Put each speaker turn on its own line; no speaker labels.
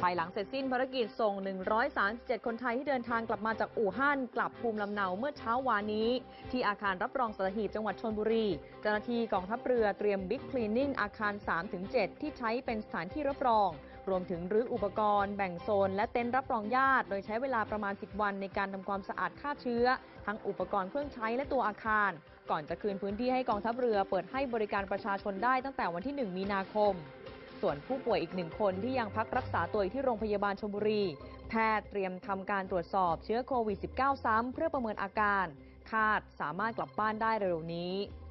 ภายหลังเสร็จสิ้นภารกิจส่ง 137 คนไทยที่เดินทางกลับมาจากอู่ฮั่นกลับภูมิลำเนาเมื่อเช้าวานนี้ที่อาคารรับรองสัตหีบจังหวัดชลบุรีเจ้าหน้าที่กองทัพเรือเตรียมบิ๊กคลีนนิ่งอาคาร 3-7 ที่ใช้เป็นสถานที่รับรองรวมถึงรื้ออุปกรณ์แบ่งโซนและเต็นท์รับรองญาติโดยใช้เวลาประมาณ 10 วันในการทำความสะอาดฆ่าเชื้อทั้งอุปกรณ์เครื่องใช้และตัวอาคารก่อนจะคืนพื้นที่ให้กองทัพเรือเปิดให้บริการประชาชนได้ตั้งแต่วันที่ 1 มีนาคมส่วนผู้ป่วยอีก 1 คนที่ยังพักรักษาตัวอยู่ที่โรงพยาบาลชลบุรีแพทย์เตรียมทำการตรวจสอบเชื้อโควิด -19 ซ้ำเพื่อประเมินอาการคาดสามารถกลับบ้านได้เร็วนี้